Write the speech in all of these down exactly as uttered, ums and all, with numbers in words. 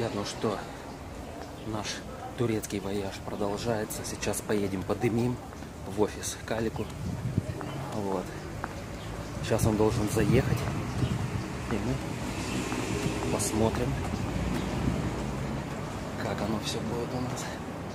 ребят, ну что, наш турецкий вояж продолжается. Сейчас поедем, подымим в офис к Алику. Вот. Сейчас он должен заехать. И мы посмотрим, как оно все будет у нас.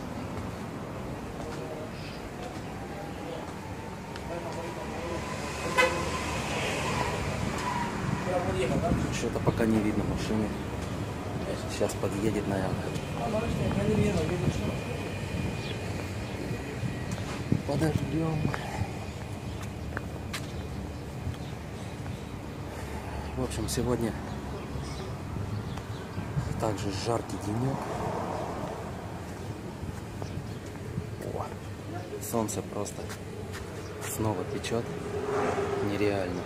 Что-то пока не видно машины. Сейчас подъедет, наверное. Подождем. В общем, сегодня также жаркий денек. О, солнце просто снова печет. Нереально.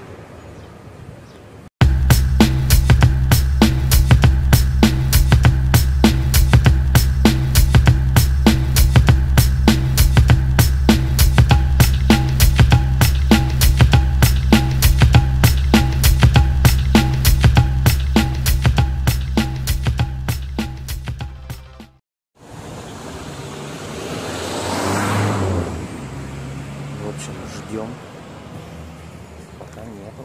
Ждем, пока нету.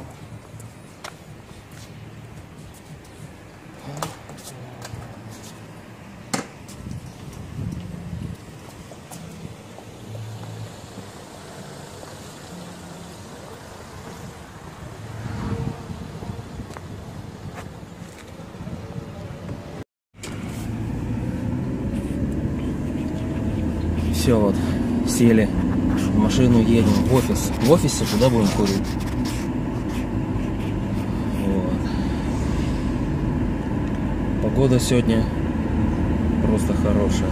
Все, вот, сели в машину, едем в офис. В офисе туда будем курить. Вот. Погода сегодня просто хорошая.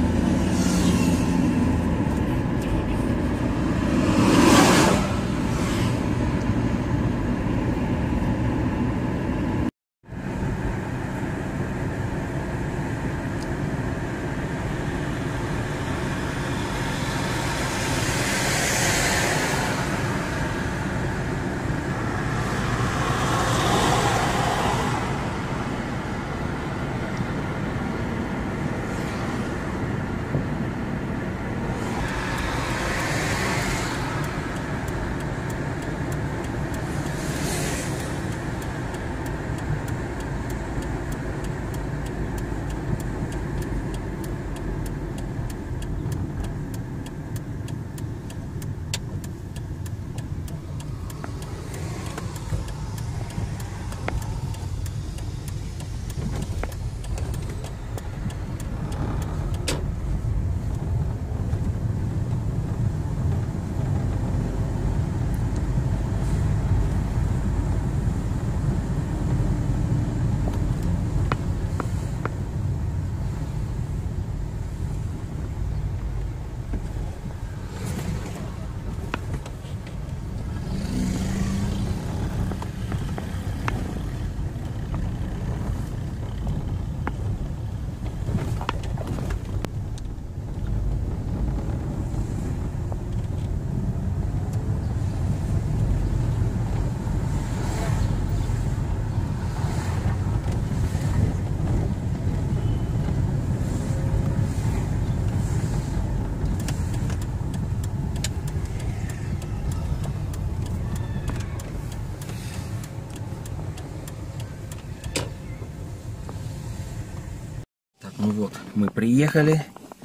Ну вот, мы приехали,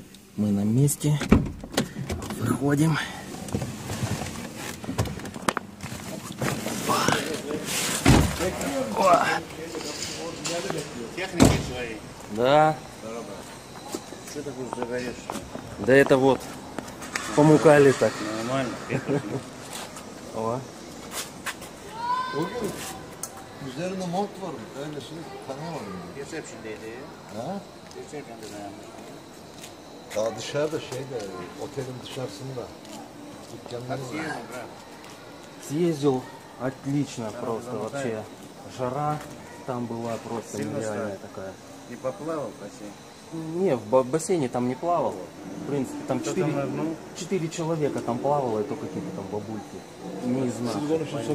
мы на месте, выходим. О! Техники свои. Да. Что ты будешь загорешь? Да это вот, помукали так. Нормально. О. Üzerinde mont var mı? Öyle şey tanıyamadım. Reception'deydi. Ha? Reception'da dayanmış. Daha dışarıda şeyde, otelin dışarısında. Dükkanlarımız var. Съездил отлично просто вообще. Жара там была просто нереальная такая. Не поплавал в бассейн? Не, в бассейне там не плавал. В принципе, там четыре человека там плавало, и то какие-то там бабульки. Не знаю.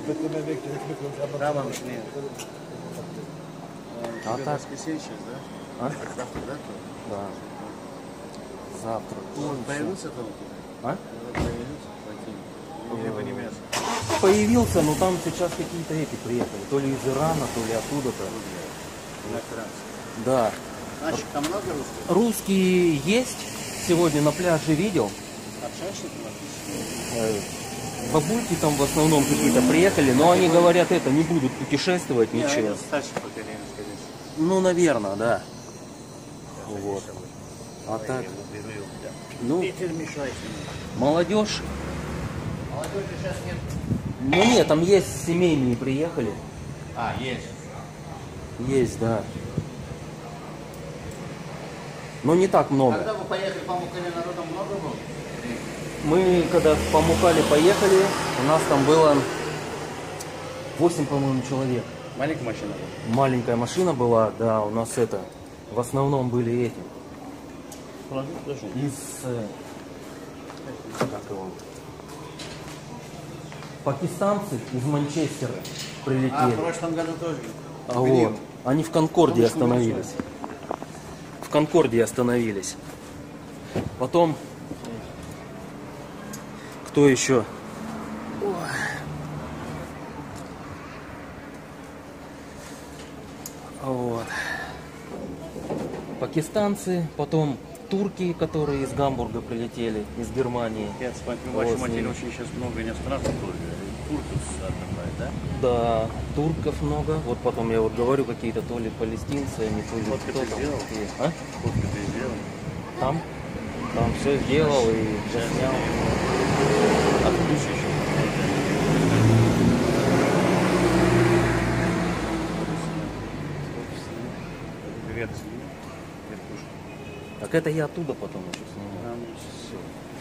Tamam, не. А так? Воскресенье сейчас, да? А? Завтра, да? Да. Завтра. Он появился там? А? Появился? Каким? Или по-немецки? Появился, но там сейчас какие-то эти приехали. То ли из Ирана, то ли оттуда-то. Иностранцы. Да. Значит, там много русских? Русские есть. Сегодня на пляже видел. Общаешься ты? Э, Бабульки там в основном какие-то приехали, но они говорят, это не будут путешествовать, Нет, ничего. это старшее поколение, скорее всего. Ну, наверное, да. Вот. А так, ну, Ветер мешает. молодежь. Молодежи сейчас нет. Ну нет, там есть семейные приехали. А, есть. Есть, да. Но не так много. Когда вы поехали по Мукале, народу много было? Мы когда по Мукале поехали, у нас там было восемь, по-моему, человек. Маленькая машина была? Маленькая машина была, да, у нас это, в основном были эти. Положи, положи. Из, э, как его, пакистанцы из Манчестера А, в прилетели. прошлом году тоже. А вот, они в Конкордии остановились. В Конкордии остановились. Потом, кто еще? Ой. Вот. Пакистанцы, потом турки, которые из Гамбурга прилетели, из Германии. Я смотрю, в Вот вашем с отеле ними. очень сейчас много иностранцев тоже. Турков отдыхает, да? Да, турков много. Вот потом я вот говорю, какие-то то ли палестинцы, они то ли Фотки кто ты там. сделал? такие. А? Фотки ты сделал? Там? Там все сделал и заснял. Отключи еще. Привет. Привет, Пушка. Так это я оттуда потом еще сниму. Там все.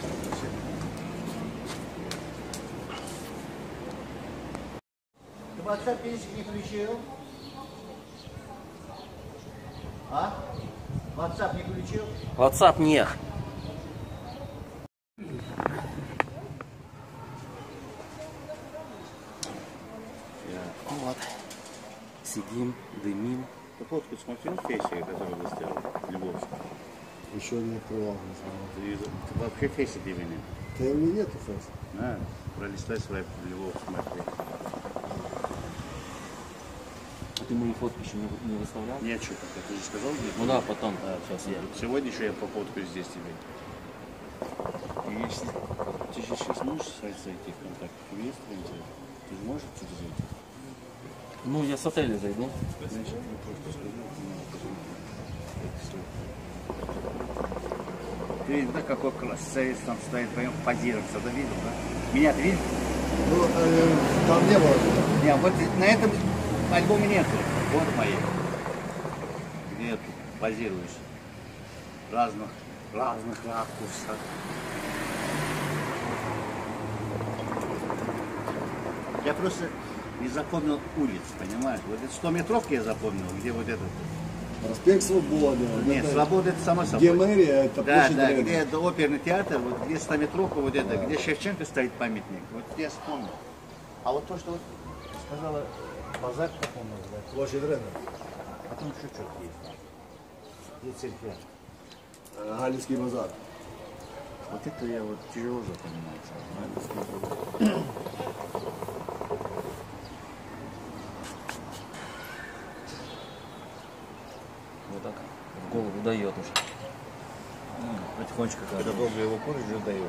Ты WhatsApp пенсик не включил? А? WhatsApp не включил? WhatsApp нет. Вот. Сидим, дымим. Ты фотку смотрел фейсе, которую вы сделали? Львовск. Еще не открывал, не знаю. Ты, ты вообще фейсы дивный. Да у меня нету фейс. На, пролистай свои Львов, смотри. А ты мои фотки еще не, не выставлял? Нет, что пока, ты же сказал где? Ну да, потом. Да, сейчас я. Сегодня еще я пофоткаю здесь тебе. И если ты же сейчас можешь сайт зайти в контакт, есть принцип? Ты же можешь отсюда зайти? Ну, я с отеля зайду. Значит, я просто скажу, ты видишь, да, какой красавец там стоит, прям позироваться, да видел, да? Меня ты видел? Ну, э, там не было. Нет, вот на этом альбоме нету. Вот мои. Где ты позируешь? Разных, разных ракурсах. Я просто не запомнил улиц, понимаешь? Вот это сто метровки я запомнил, где вот этот. Проспект Свободы. Нет, это- свобода это само собой. Где мэрия, это Да, площадь да, Ленина. где это оперный театр, вот где стометровка, вот это, где Шевченко стоит памятник. Вот я вспомнил. А вот то, что вот сказала базар, как он называется? Площадь Ленина. А там еще что-то есть. Где церковь? Э, Галицкий базар. Вот это я вот тяжело запоминаю. Вот так в голову дает уже. Потихонечку, когда долго его куришь, уже дает.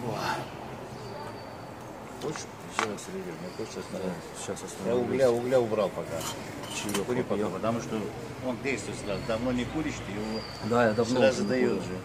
Хочешь? Сейчас средер, мне хочется остановить. Сейчас Я остановлюсь. угля, угля убрал пока. Чаек Кури пока, попью. потому что он действует сразу. Давно не куришь, ты его Да, я давно сразу уже не дает курю. же.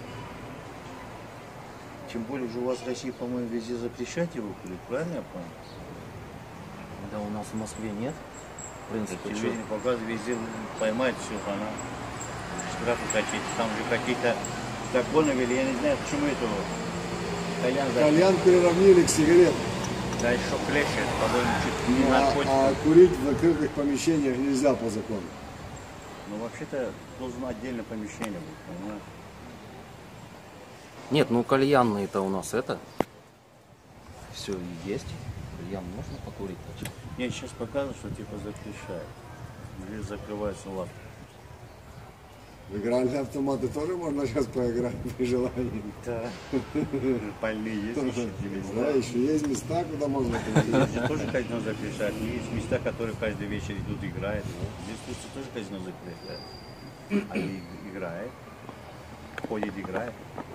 Тем более же у вас в России, по-моему, везде запрещать его курить, правильно я понял? Да, у нас в Москве нет. В принципе, Телевидение показывает, везде поймать все, она штрафы какие-то, там же какие-то законы ввели, я не знаю, почему это вот. Кальян, да, Кальян приравнили к сигаретам. да еще клещи, это, по-моему, чуть не Ну, а, наркотик. а курить в закрытых помещениях нельзя по закону. Ну, вообще-то, должно отдельное помещение быть, понимаешь? Нет, ну кальянные-то у нас это. Все есть. Кальян можно покурить? Нет, сейчас показывают, что типа запрещают. Или закрывается лавка. В игральные автоматы тоже можно сейчас поиграть при желании. Да. Больные есть еще? Да, еще есть места, куда можно прийти. Здесь тоже казино запрещают. Есть места, которые каждый вечер идут играют. Здесь в Турции тоже казино запрещают. Они играют. Ходит, играет.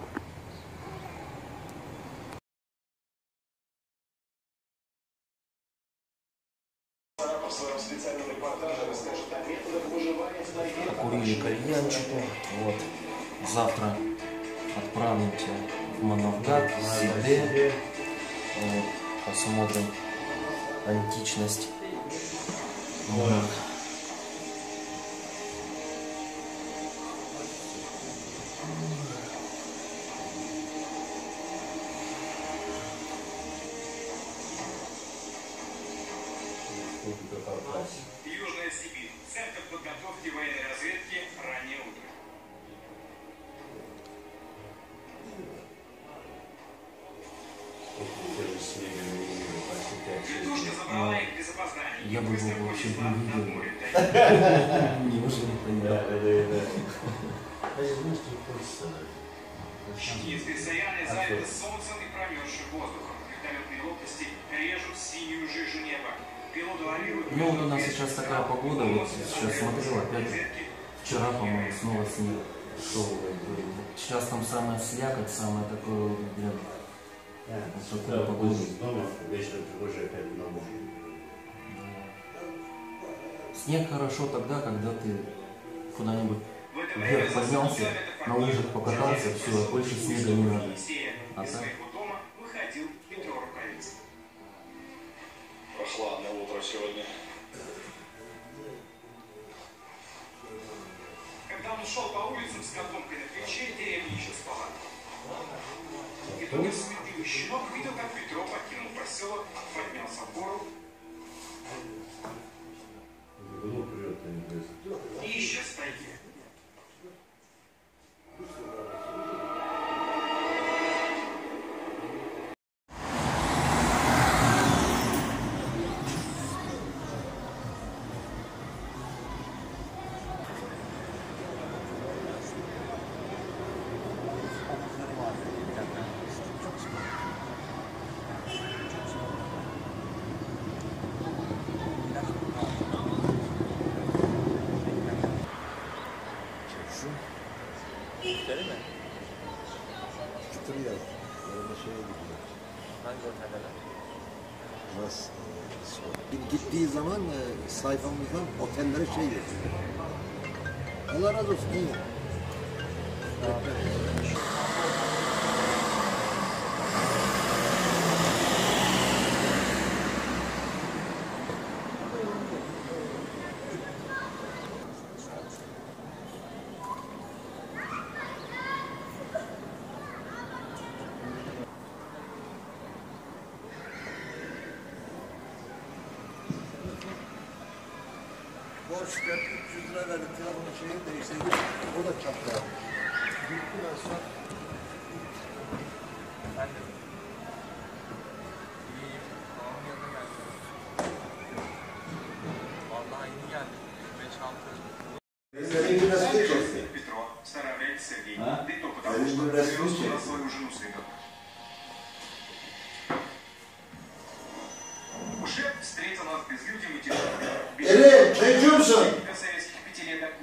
Курили кальянчику. Вот. Завтра отправимся в Манавгат, в Сиде. Вот. Посмотрим античность. Вот. Южная Сибирь. Центр подготовки военной разведки. Раннее утро. Летушка забрала их без опоздания. Я бы его вообще не видел. Неужели понял? Шкинские саяны залиты солнцем и промерзшим воздухом. Вертолетные лопасти режут синюю жижу неба. Пилоты лавируют. Ну вот у нас сейчас такая погода, вот сейчас смотрю, опять вчера, по-моему, снова снег шел. Сейчас там самая слякоть, самая такое, блин, вот такую погоду. Снег хорошо тогда, когда ты куда-нибудь вверх поднялся, на лыжах покатался, все, больше снега не надо. А так? Выходил Петро Рукавиц. Прохладное утро сегодня. Когда он шел по улицам с котомкой на плече, деревня еще спала. И тут несметливый щенок видел, как Петро покинул поселок, поднялся в гору и исчез в тайге. Çıtırıyor. Böyle şeye gidiyor. Hangi oteldeler? Nasıl? Gittiği zaman e, sayfamızdan otellere şey yazıyor. Allah razı olsun. İyi. Borç ver, üç yüz lira verdik, telefonun şeyini değiştirdik, o da çattı. Bitti ben sonra. Ben de. İyiyim. Babamın yanına geldim. Vallahi yeni geldim. beş altı. Петро, Старовель, Сергей. А? Да и то потому, что привез туда свою жену с ребенком. Уже встретил нас безлюдьем и тяжелым. Ere, çekiyor musun? Советских пятилеток.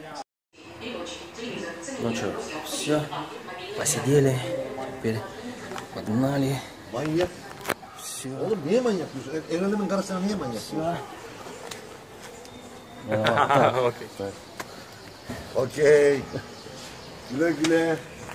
Ну что, все, посидели, теперь погнали. Manyak. Все. Oğlum niye manyak diyorsun? El alemin karısına niye manyak diyorsun? Окей. Okey. Güle güle.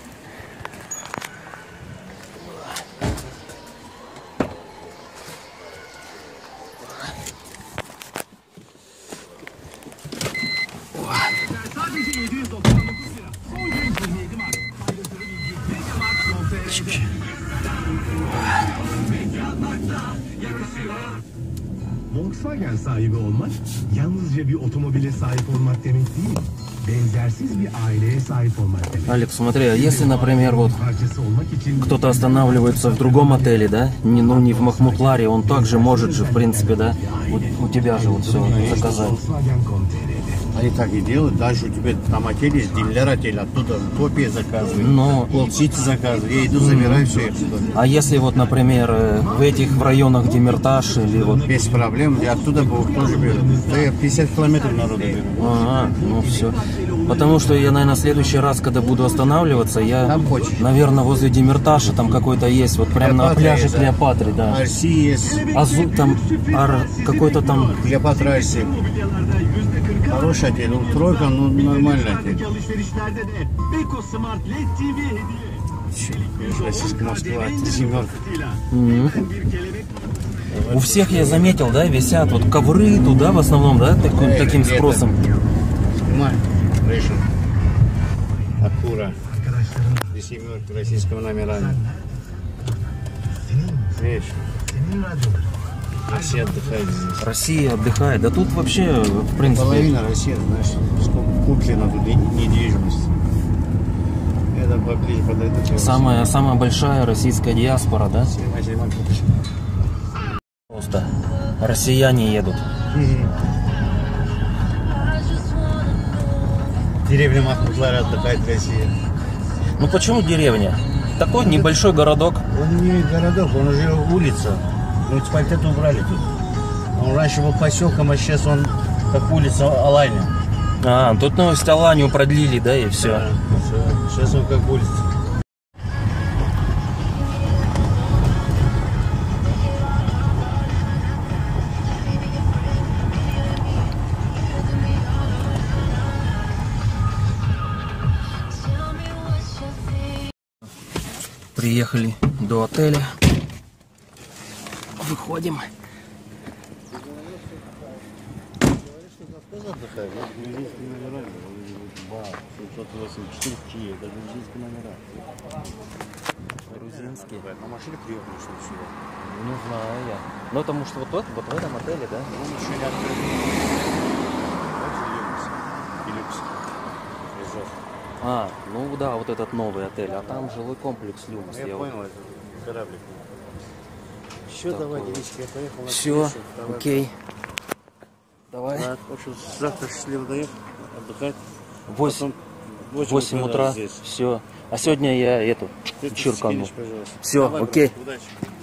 Volkswagen sahibi olmak, yalnızca bir otomobile sahip olmak demek değil, benzersiz bir aileye sahip olmak demek. Алекс, смотри, а если, например, вот Parçası olmak için кто-то останавливается в другом отеле, да, не, ну не в Махмутларе, он также может же, в принципе, да, у, у тебя же вот все заказать. Volkswagen nokta com nokta tr Они так и делают, даже у тебя там отель есть, Димлер отель, оттуда копии заказывают, Но- Колл-Сити заказывают, я иду, забираю все их туда. А если вот, например, э, в этих в районах, где Мирташ или вот... Без проблем, я оттуда был, тоже беру. Да я пятьдесят километров народу беру. Ага, ну все. Потому что я, наверное, в следующий раз, когда буду останавливаться, я, Там хочешь. наверное, возле Демирташа там какой-то есть, вот прям на Клеопатра пляже есть, да. Клеопатры, да. Арси есть, Азу там, ар, какой-то там, Клеопатра Арси. Хороший отель, ну тройка, ну нормальный отель. Российская Москва, семерка. Мгм. У всех, я заметил, да, висят вот ковры туда в основном, да, такой- Эй, таким где-то. спросом. Снимай, Рейшн. Акура. Здесь семерка российского номера. Видишь? Россия отдыхает здесь. Россия отдыхает, да тут вообще, в принципе, Половина России, знаешь, сколько куплено тут не- недвижимости. Это поближе подойдут. самая, самая большая российская диаспора, да? Снимай, снимай, купишь. Просто россияне едут. Деревня Махмутлара отдыхает Россия. Ну почему деревня? Такой небольшой городок. Он не городок, он уже улица. Муниципалитет убрали тут. Он раньше был поселком, а сейчас он как улица Алания. А, тут новость Аланию продлили, да, и все. Да, всё. Сейчас он как улица. Приехали до отеля. Выходим. Тоже отдыхает, вот грузинские номера, бар, семьсот восемьдесят четыре Kia, это грузинские номера. Грузинские. На машине приехали, что ли, сюда? Не знаю я. Ну потому что вот, вот, вот в этом отеле, да? Он еще не открыт. Дальше Люкс. И Люкс. Резорт. А, ну да, вот этот новый отель. А там жилой комплекс Люкс. Я вот- понял, это кораблик. Все, Так давай, вот. девички, я поехал. на Все, встречу. Давай. окей. Давай. Да, в общем, завтра счастливо доехать, отдыхать. Восемь, Потом в восемь утра. здесь. Все. А сегодня я эту Ты тут чиркану. скинешь, пожалуйста. Всё, Давай, брат, окей. удачи.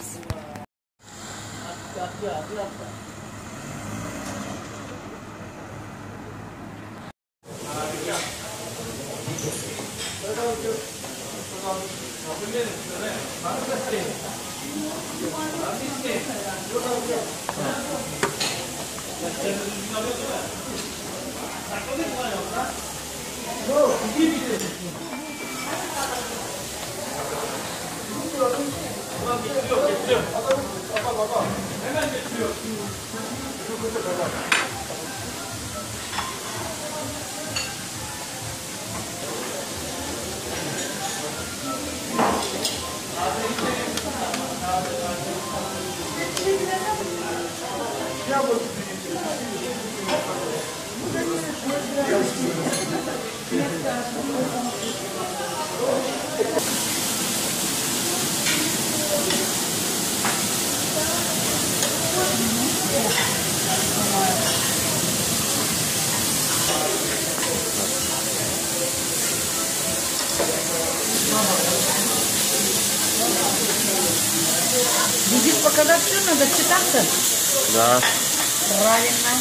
Видишь, показать все, надо читаться. Да. Правильно.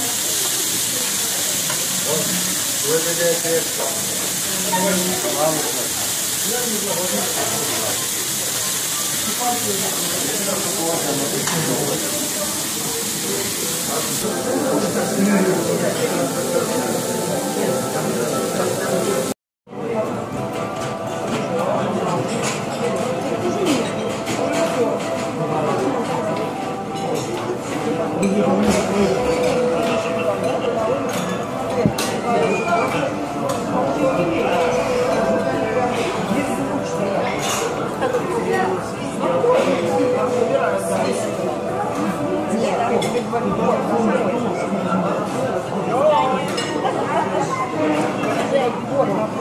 Нет,